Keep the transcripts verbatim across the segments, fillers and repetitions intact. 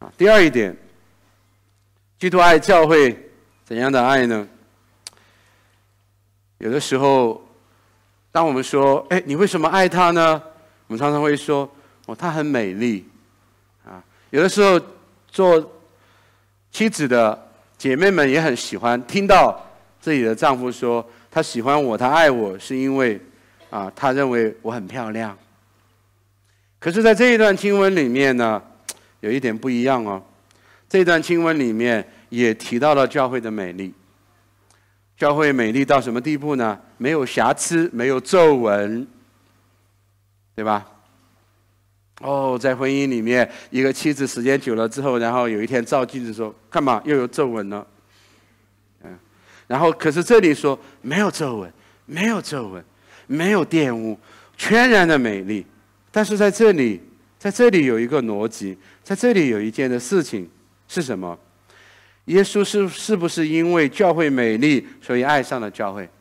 啊，第二一点，基督爱教会怎样的爱呢？有的时候，当我们说，哎，你为什么爱她呢？我们常常会说，哦，她很美丽，啊，有的时候做妻子的姐妹们也很喜欢听到自己的丈夫说，他喜欢我，他爱我，是因为啊，他认为我很漂亮。可是，在这一段经文里面呢，有一点不一样哦。这段经文里面也提到了教会的美丽。教会美丽到什么地步呢？没有瑕疵，没有皱纹，对吧？哦，在婚姻里面，一个妻子时间久了之后，然后有一天照镜子说：“干嘛又有皱纹了？”嗯，然后可是这里说没有皱纹，没有皱纹，没有玷污，全然的美丽。但是在这里，在这里有一个逻辑，在这里有一件的事情是什么？耶稣是是不是因为教会美丽，所以爱上了教会？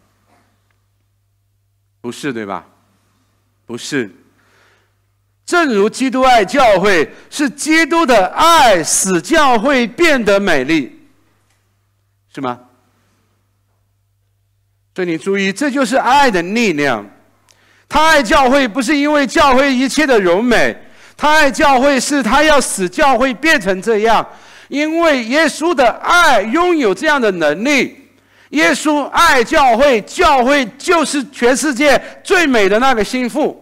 不是，对吧？不是。正如基督爱教会，是基督的爱使教会变得美丽，是吗？所以你注意，这就是爱的力量。他爱教会，不是因为教会一切的柔美，他爱教会是他要使教会变成这样。因为耶稣的爱拥有这样的能力，耶稣爱教会，教会就是全世界最美的那个心腹。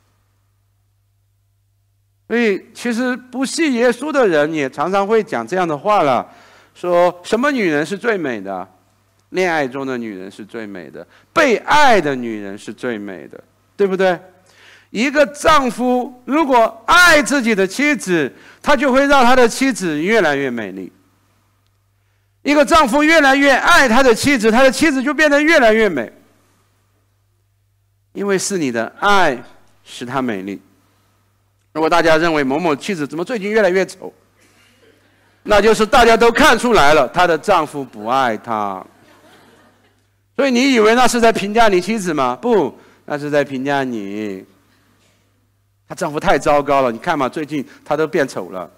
所以，其实不信耶稣的人也常常会讲这样的话了，说什么女人是最美的？恋爱中的女人是最美的，被爱的女人是最美的，对不对？一个丈夫如果爱自己的妻子，他就会让他的妻子越来越美丽。一个丈夫越来越爱他的妻子，他的妻子就变得越来越美。因为是你的爱使她美丽。如果大家认为某某妻子怎么最近越来越丑，那就是大家都看出来了，她的丈夫不爱她。所以你以为那是在评价你妻子吗？不，那是在评价你。她丈夫太糟糕了，你看嘛，最近她都变丑了。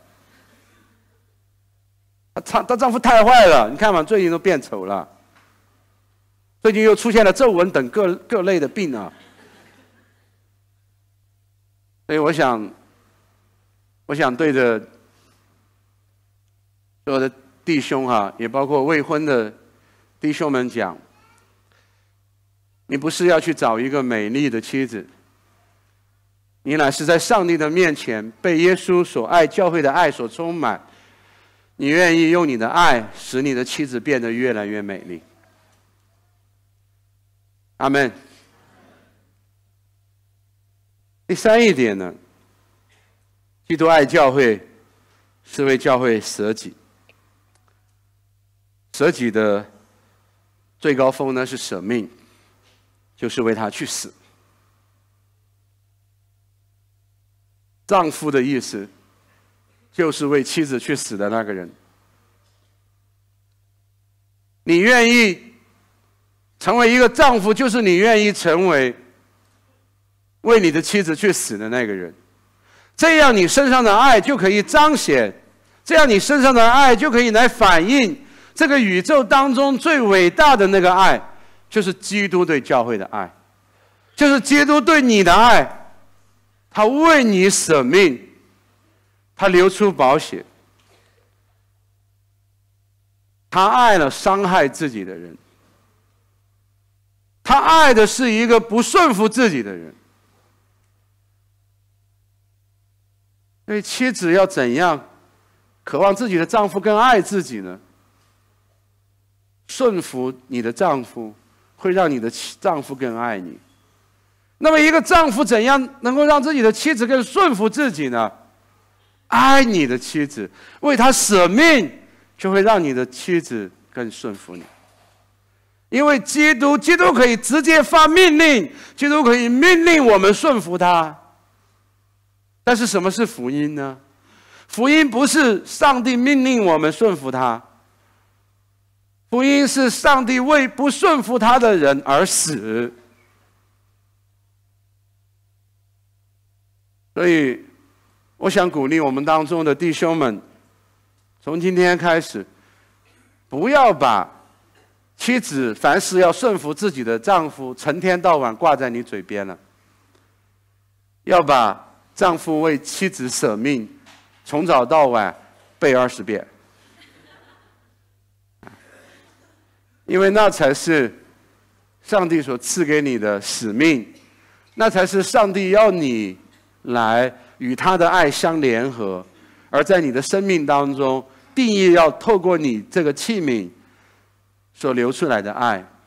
她她丈夫太坏了，你看嘛，最近都变丑了。最近又出现了皱纹等各各类的病啊。所以我想，我想对着所有的弟兄哈、啊，也包括未婚的弟兄们讲，你不是要去找一个美丽的妻子，你乃是在上帝的面前被耶稣所爱教会的爱所充满，你愿意用你的爱使你的妻子变得越来越美丽。阿们。第三一点呢，基督爱教会是为教会舍己。舍己的最高峰呢是舍命，就是为他去死。丈夫的意思就是为妻子去死的那个人。你愿意成为一个丈夫，就是你愿意成为为你的妻子去死的那个人，这样你身上的爱就可以彰显，这样你身上的爱就可以来反映这个宇宙当中最伟大的那个爱，就是基督对教会的爱，就是基督对你的爱，他为你舍命，他流出宝血，他爱了伤害自己的人，他爱的是一个不顺服自己的人。所以妻子要怎样渴望自己的丈夫更爱自己呢？顺服你的丈夫，会让你的丈夫更爱你。那么一个丈夫怎样能够让自己的妻子更顺服自己呢？爱你的妻子，为她舍命，就会让你的妻子更顺服你。因为基督，基督可以直接发命令，基督可以命令我们顺服他。但是什么是福音呢？福音不是上帝命令我们顺服他，福音是上帝为不顺服他的人而死。所以我想鼓励我们当中的弟兄们， 从今天开始，不要把妻子凡事要顺服自己的丈夫，成天到晚挂在你嘴边了。要把丈夫为妻子舍命，从早到晚背二十遍，因为那才是上帝所赐给你的使命，那才是上帝要你来与他的爱相联合，而在你的生命当中定义要透过你这个器皿所流出来的爱。